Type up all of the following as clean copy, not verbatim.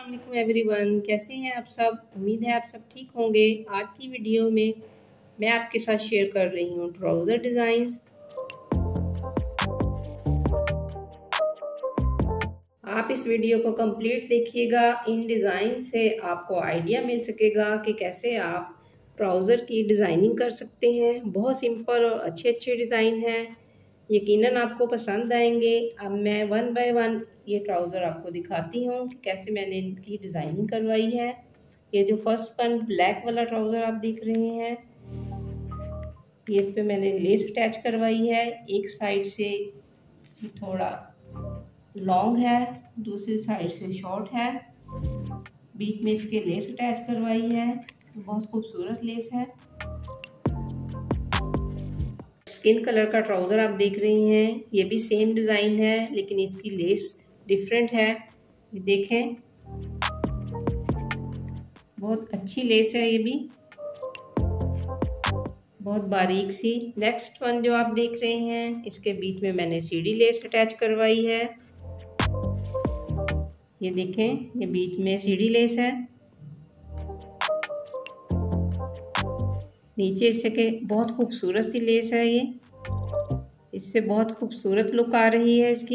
अस्सलाम एवरीवन, कैसे हैं आप सब। उम्मीद है आप सब ठीक होंगे। आज की वीडियो में मैं आपके साथ शेयर कर रही हूँ ट्राउज़र डिज़ाइंस। आप इस वीडियो को कंप्लीट देखिएगा। इन डिज़ाइन से आपको आइडिया मिल सकेगा कि कैसे आप ट्राउज़र की डिज़ाइनिंग कर सकते हैं। बहुत सिंपल और अच्छे डिज़ाइन हैं, यकीनन आपको पसंद आएंगे। अब मैं वन बाय वन ये ट्राउज़र आपको दिखाती हूँ कि कैसे मैंने इनकी डिज़ाइनिंग करवाई है। ये जो फर्स्ट वन ब्लैक वाला ट्राउज़र आप देख रहे हैं, ये इस पे मैंने लेस अटैच करवाई है। एक साइड से थोड़ा लॉन्ग है, दूसरी साइड से शॉर्ट है, बीच में इसके लेस अटैच करवाई है। बहुत खूबसूरत लेस है। स्किन कलर का ट्राउज़र आप देख रहे हैं, ये भी सेम डिज़ाइन है लेकिन इसकी लेस डिफरेंट है। ये देखें, बहुत अच्छी लेस है, ये भी बहुत बारीक सी। नेक्स्ट वन जो आप देख रहे हैं, इसके बीच में मैंने सीढ़ी लेस अटैच करवाई है। ये देखें, ये बीच में सीढ़ी लेस है। नीचे इसके बहुत खूबसूरत सी लेस है। ये इससे बहुत खूबसूरत लुक आ रही है इसकी।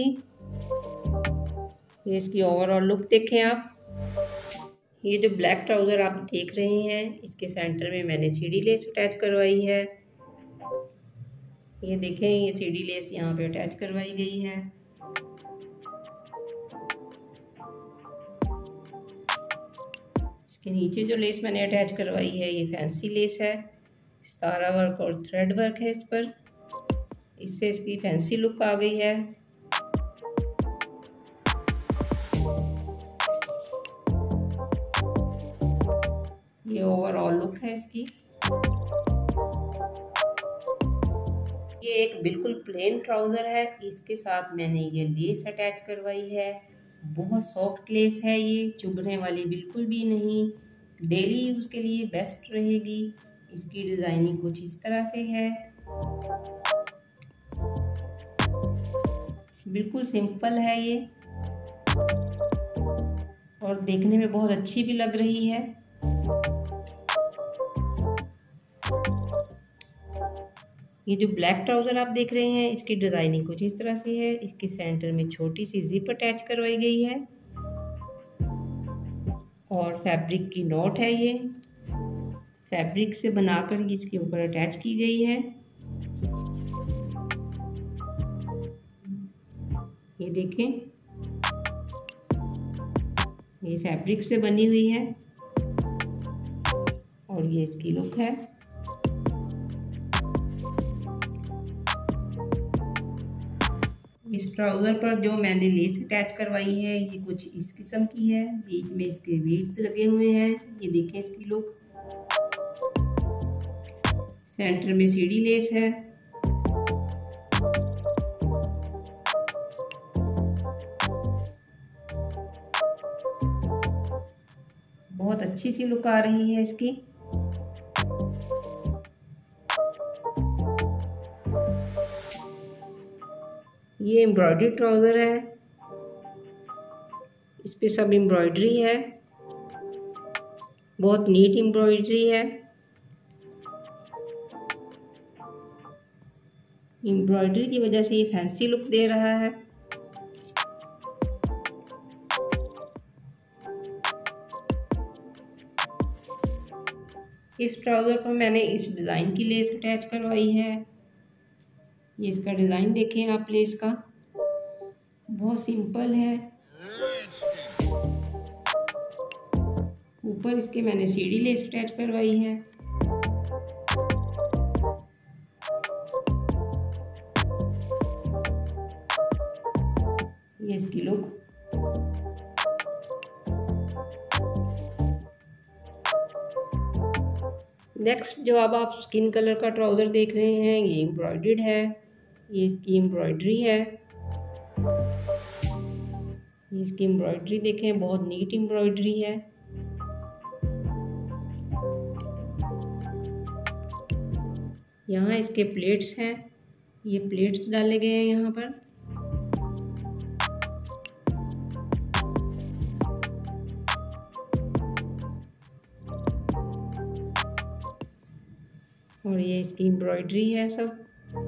ये इसकी ओवरऑल लुक देखें आप। ये जो ब्लैक ट्राउज़र आप देख रहे हैं, इसके सेंटर में मैंने सीढ़ी लेस अटैच करवाई है। ये देखें, ये सीढ़ी लेस यहाँ पे अटैच करवाई गई है। इसके नीचे जो लेस मैंने अटैच करवाई है, ये फैंसी लेस है। सितारा वर्क और थ्रेड वर्क है इस पर। इससे इसकी फैंसी लुक आ गई है। ये ओवरऑल लुक है इसकी। ये एक बिल्कुल प्लेन ट्राउज़र है, इसके साथ मैंने ये लेस अटैच करवाई है। बहुत सॉफ्ट लेस है, ये चुभने वाली बिल्कुल भी नहीं। डेली यूज़ के लिए बेस्ट रहेगी। इसकी डिज़ाइनिंग कुछ इस तरह से है, बिल्कुल सिंपल है ये, और देखने में बहुत अच्छी भी लग रही है। ये जो ब्लैक ट्राउज़र आप देख रहे हैं, इसकी डिज़ाइनिंग कुछ इस तरह से है। इसके सेंटर में छोटी सी जिप अटैच करवाई गई है और फैब्रिक की नॉट है। ये फैब्रिक से बनाकर इसके ऊपर अटैच की गई है। ये देखें, ये फैब्रिक से बनी हुई है और ये इसकी लुक है। इस ट्राउज़र पर जो मैंने लेस अटैच करवाई है, ये कुछ इस किस्म की है। बीच में इसके बीड्स लगे हुए हैं। ये देखें इसकी लुक। सेंटर में सीढ़ी लेस है। बहुत अच्छी सी लुक आ रही है इसकी। ये एम्ब्रॉयडरी ट्राउज़र है, इस पे सब एम्ब्रॉयडरी है, बहुत नीट एम्ब्रॉयडरी है। एम्ब्रॉयडरी की वजह से ये फैंसी लुक दे रहा है। इस ट्राउज़र पर मैंने इस डिज़ाइन की लेस अटैच करवाई है। ये इसका डिज़ाइन देखें आप लेस का, बहुत सिंपल है। ऊपर इसके मैंने सीढ़ी लेस अटैच करवाई है। ये इसकी लुक। नेक्स्ट जो अब आप स्किन कलर का ट्राउज़र देख रहे हैं, ये एम्ब्रॉयडर्ड है। ये इसकी एम्ब्रॉयडरी है। ये इसकी एम्ब्रॉयडरी देखें, बहुत नीट एम्ब्रॉयडरी है। यहाँ इसके प्लेट्स हैं, ये प्लेट्स डाले गए हैं यहाँ पर। और ये इसकी एम्ब्रॉयडरी है सब।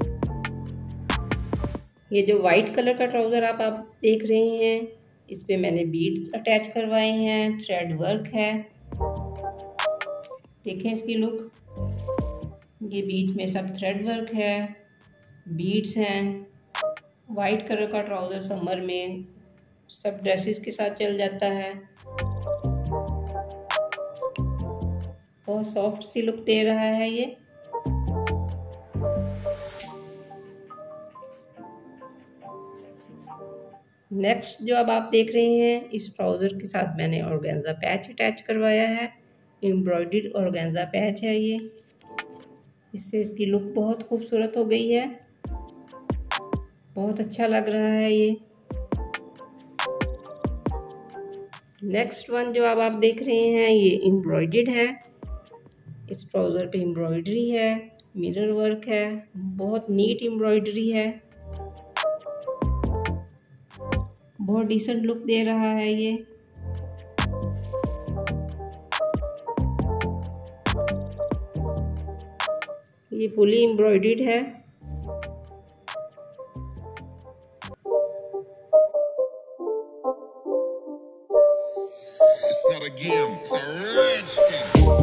ये जो वाइट कलर का ट्राउज़र आप देख रहे हैं, इस पे मैंने बीड्स अटैच करवाए हैं, थ्रेड वर्क है। देखें इसकी लुक, ये बीच में सब थ्रेड वर्क है, बीड्स हैं। वाइट कलर का ट्राउज़र समर में सब ड्रेसेस के साथ चल जाता है। बहुत सॉफ्ट सी लुक दे रहा है ये। नेक्स्ट जो अब आप देख रहे हैं, इस ट्राउज़र के साथ मैंने ऑर्गेन्जा पैच अटैच करवाया है। एम्ब्रॉयडर्ड ऑर्गेन्जा पैच है ये। इससे इसकी लुक बहुत खूबसूरत हो गई है, बहुत अच्छा लग रहा है ये। नेक्स्ट वन जो अब आप देख रहे हैं, ये एम्ब्रॉयडर्ड है। इस ट्राउज़र पे एम्ब्रॉयडरी है, मिरर वर्क है, बहुत नीट एम्ब्रॉयडरी है, बहुत डिसेंट लुक दे रहा है ये। ये फुली एम्ब्रॉयडर्ड है। It's not a game, it's a rich thing.